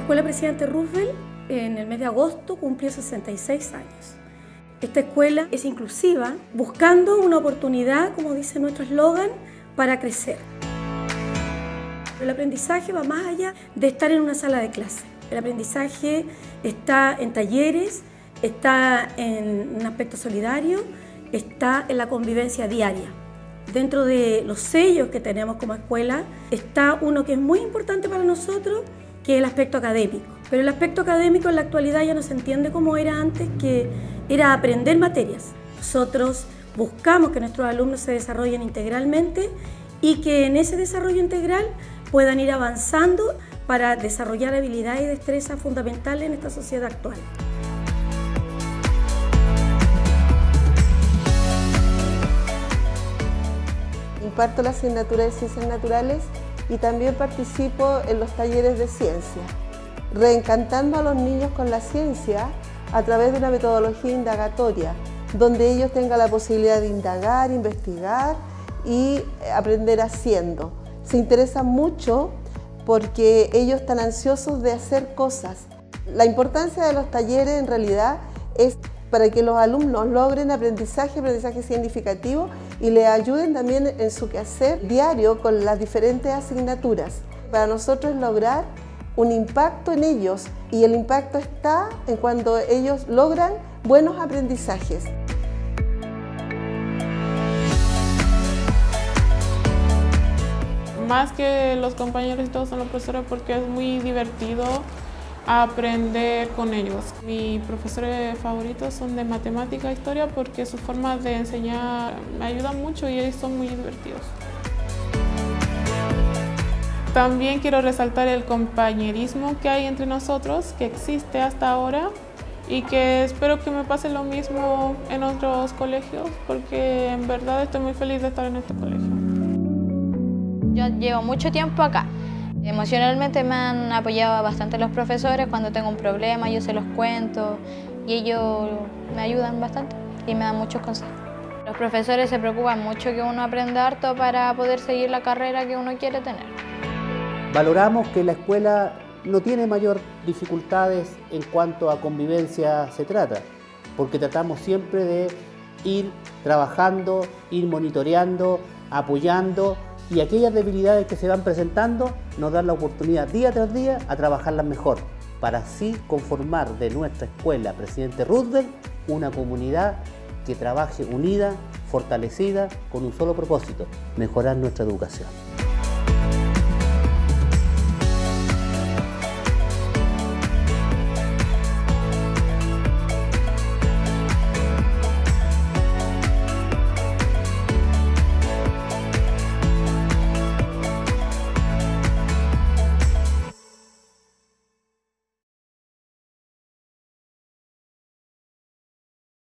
Escuela Presidente Roosevelt en el mes de agosto cumplió 66 años. Esta escuela es inclusiva, buscando una oportunidad, como dice nuestro eslogan, para crecer. El aprendizaje va más allá de estar en una sala de clase. El aprendizaje está en talleres, está en un aspecto solidario, está en la convivencia diaria. Dentro de los sellos que tenemos como escuela está uno que es muy importante para nosotros, que es el aspecto académico. Pero el aspecto académico en la actualidad ya no se entiende como era antes, que era aprender materias. Nosotros buscamos que nuestros alumnos se desarrollen integralmente y que en ese desarrollo integral puedan ir avanzando para desarrollar habilidades y destrezas fundamentales en esta sociedad actual. Imparto la asignatura de Ciencias Naturales y también participo en los talleres de ciencia, reencantando a los niños con la ciencia a través de una metodología indagatoria, donde ellos tengan la posibilidad de indagar, investigar y aprender haciendo. Se interesan mucho porque ellos están ansiosos de hacer cosas. La importancia de los talleres en realidad es para que los alumnos logren aprendizaje significativo y les ayuden también en su quehacer diario con las diferentes asignaturas. Para nosotros es lograr un impacto en ellos, y el impacto está en cuando ellos logran buenos aprendizajes. Más que los compañeros y todos son los profesores, porque es muy divertido aprender con ellos. Mis profesores favoritos son de matemática e historia porque sus formas de enseñar me ayudan mucho y ellos son muy divertidos. También quiero resaltar el compañerismo que hay entre nosotros, que existe hasta ahora, y que espero que me pase lo mismo en otros colegios, porque en verdad estoy muy feliz de estar en este colegio. Yo llevo mucho tiempo acá. Emocionalmente me han apoyado bastante los profesores. Cuando tengo un problema yo se los cuento y ellos me ayudan bastante y me dan muchos consejos. Los profesores se preocupan mucho que uno aprenda harto para poder seguir la carrera que uno quiere tener. Valoramos que la escuela no tiene mayor dificultades en cuanto a convivencia se trata, porque tratamos siempre de ir trabajando, ir monitoreando, apoyando, y aquellas debilidades que se van presentando nos dan la oportunidad día tras día a trabajarlas mejor, para así conformar de nuestra escuela Presidente Roosevelt una comunidad que trabaje unida, fortalecida, con un solo propósito: mejorar nuestra educación.